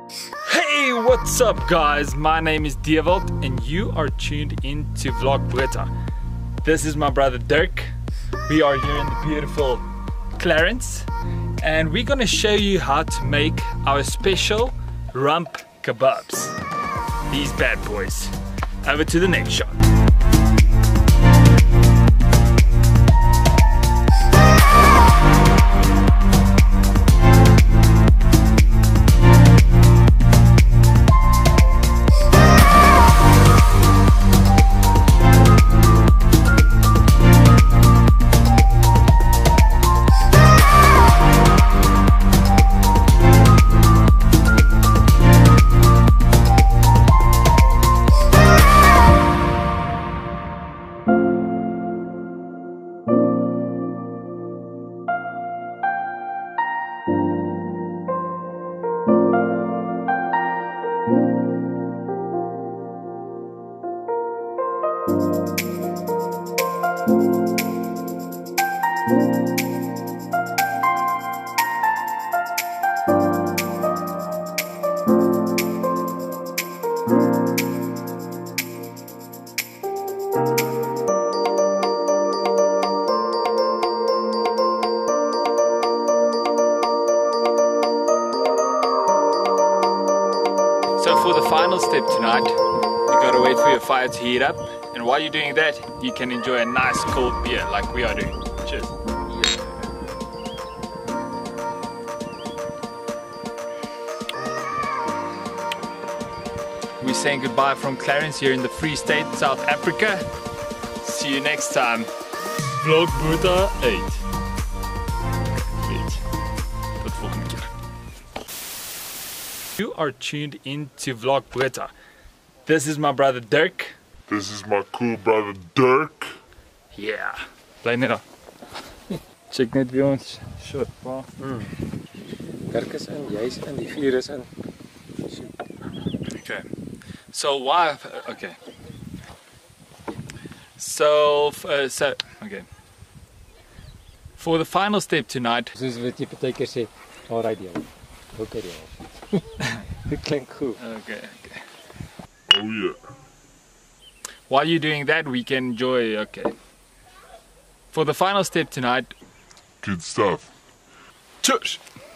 Hey, what's up guys? My name is Dewald and you are tuned into Vlog Boeta. This is my brother Dirk. We are here in the beautiful Clarence and we're gonna show you how to make our special rump kebabs. These bad boys. Over to the next shot. So for the final step tonight, you gotta wait for your fire to heat up, and while you're doing that, you can enjoy a nice cold beer like we are doing. Cheers. We're saying goodbye from Clarence here in the Free State, South Africa. See you next time. Vlog Boeta 8. Tot volgende keer. You are tuned into Vlog Boeta. This is my brother Dirk. This is my cool brother Dirk. Yeah. Bly net daar. Check net by ons. Shot, pa. Dirk is in, jy's in, die vuur is in. Okay. So why? Okay. So okay. For the final step tonight. Soos wat jy partykeer sê, alright jy. Okay jy. Dit klink goed. Okay. Oh yeah. While you're doing that, we can enjoy. Okay. For the final step tonight. Good stuff. Cheers.